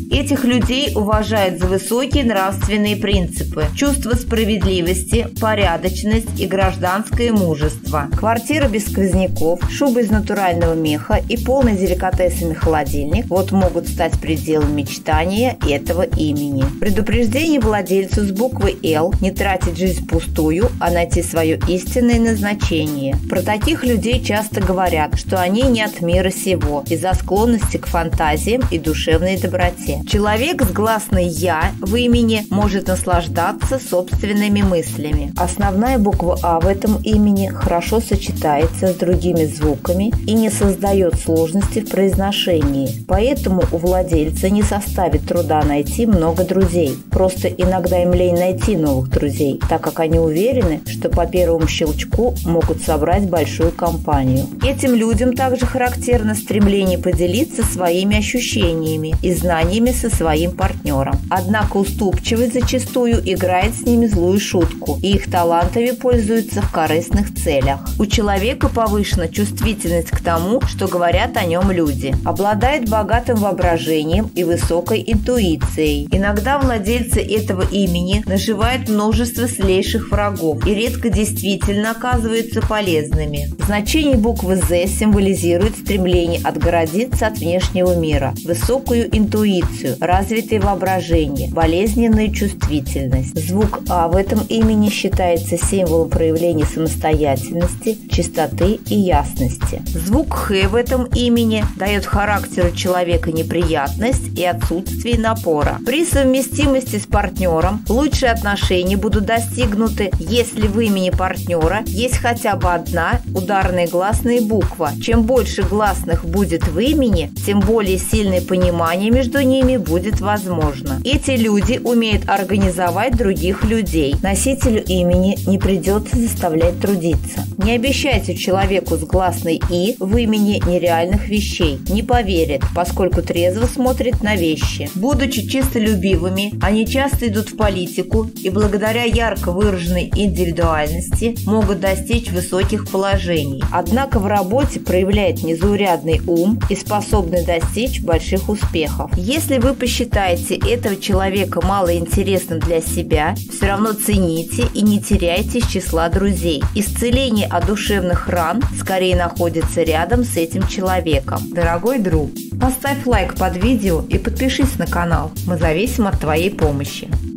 Этих людей уважают за высокие нравственные принципы, чувство справедливости, порядочность и гражданское мужество. Квартира без сквозняков, шуба из натурального меха и полный деликатесами холодильник – вот могут стать пределом мечтания этого имени. Предупреждение владельцу с буквы «Л» не тратить жизнь впустую, а найти свое истинное назначение. Про таких людей часто говорят, что они не от мира сего из-за склонности к фантазиям и душевной доброте. Человек с гласной «Я» в имени может наслаждаться собственными мыслями. Основная буква «А» в этом имени хорошо сочетается с другими звуками и не создает сложности в произношении. Поэтому у владельца не составит труда найти много друзей. Просто иногда им лень найти новых друзей, так как они уверены, что по первому щелчку могут собрать большую компанию. Этим людям также характерно стремление поделиться своими ощущениями и знаниями со своим партнером. Однако уступчивость зачастую играет с ними злую шутку, и их талантами пользуются в корыстных целях. У человека повышена чувствительность к тому, что говорят о нем люди. Обладает богатым воображением и высокой интуицией. Иногда владельцы этого имени наживают множество злейших врагов и редко действительно оказываются полезными. Значение буквы «З» символизирует стремление отгородиться от внешнего мира, высокую интуицию, развитое воображение, болезненную чувствительность. Звук «А» в этом имени считается символом проявления самостоятельности, чистоты и ясности. Звук «Х» в этом имени дает характеру человека неприятность и отсутствие напора. При совместимости с партнером лучшие отношения будут достигнуты, если в имени партнера есть хотя бы одна ударная гласная буква. Чем больше гласных будет в имени, тем более сильное понимание между ними будет возможно. Эти люди умеют организовать других людей. Носителю имени не придется заставлять трудиться. Не обещайте человеку с гласной «И» в имени нереальных вещей. Не поверит, поскольку трезво смотрит на вещи. Будучи чистолюбивыми, они часто идут в политику и благодаря ярко выраженной индивидуальности могут достичь высоких положений. Однако в работе проявляет незаурядный ум и способны достичь больших успехов. Если вы посчитаете этого человека малоинтересным для себя, все равно цените и не теряйте из числа друзей. Исцеление от душевных ран скорее находится рядом с этим человеком. Дорогой друг, поставь лайк под видео и подпишись на канал. Мы зависим от твоей помощи.